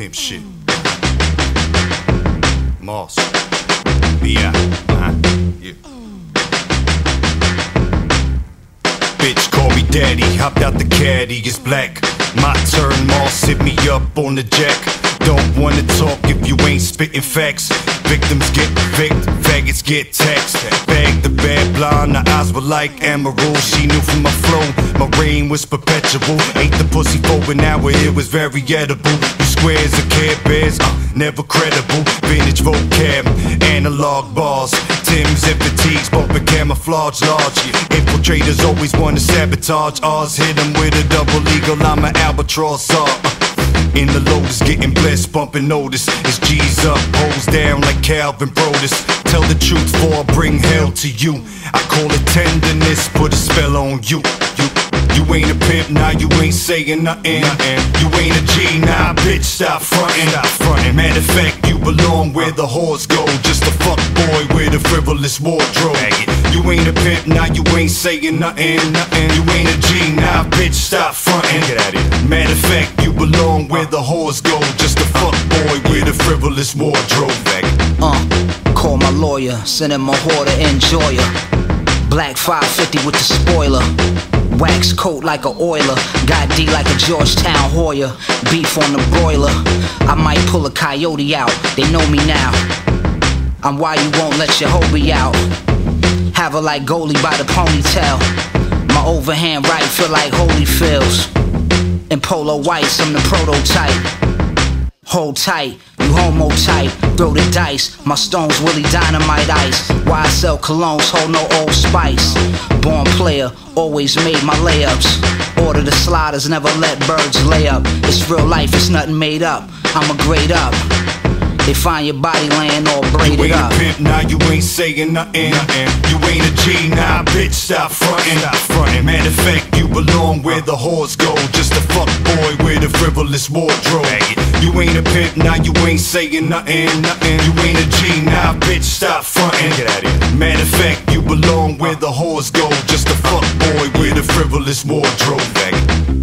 same shit. Moss. B.I. Yeah. Bitch, call me daddy, hopped out the caddy, it's black. My turn, Moss, hit me up on the jack. Don't wanna talk if you ain't spitting facts. Victims get victed, faggots get taxed. Bag the bad blonde, her eyes were like emerald. She knew from my flow, my reign was perpetual. Ate the pussy for an hour, it was very edible. You squares or Care Bears, never credible. Vintage vocab, analog bars. Tim's and fatigues, bumping camouflage large. Infiltrators always wanna sabotage ours. Hit them with a double eagle, I'm an albatross. In the Lotus, getting blessed, bumping notice. It's G's up, hoes down like Calvin Brodus. Tell the truth before I bring hell to you. I call it tenderness, put a spell on you. You ain't a pimp, nah, you ain't saying nothing. You ain't a G, nah, bitch, stop frontin'. Matter of fact, you belong where the whores go. Just a fuck boy with a frivolous wardrobe. You ain't a pimp, nah, you ain't saying nothing. You ain't a G, nah, bitch, stop frontin'. Get out of here. Matter of fact, you belong where the whores go. Just a fuck boy with a frivolous wardrobe. Call my lawyer, send him a whore to enjoy her. Black 550 with the spoiler. Wax coat like a oiler. Got D like a Georgetown Hoyer. Beef on the broiler. I might pull a coyote out, they know me now. I'm why you won't let your hoe be out. Have her like goalie by the ponytail. My overhand right feel like Holyfields. In polo whites, I'm the prototype. Hold tight, you homo type. Throw the dice, my stones Willie Dynamite ice. Why I sell colognes, hold no Old Spice. Born player, always made my layups. Order the sliders, never let birds lay up. It's real life, it's nothing made up. I'ma grade up. They find your body laying all braided up. You ain't a pimp, nah, you ain't saying nothing. You ain't a G, nah, bitch, stop frontin'. Matter of fact, you belong where the whores go. Just a fuck boy with a frivolous wardrobe. You ain't a pimp, nah, you ain't saying nothing. You ain't a G, nah, bitch, stop frontin'. Get out of here. Matter of fact, you belong where the whores go. Just a fuck boy with a frivolous wardrobe.